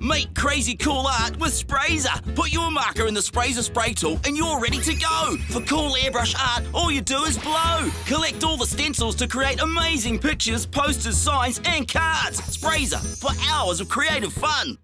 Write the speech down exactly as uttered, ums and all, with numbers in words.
Make crazy cool art with Sprayza. Put your marker in the Sprayza spray tool and you're ready to go. For cool airbrush art, all you do is blow. Collect all the stencils to create amazing pictures, posters, signs and cards. Sprayza, for hours of creative fun.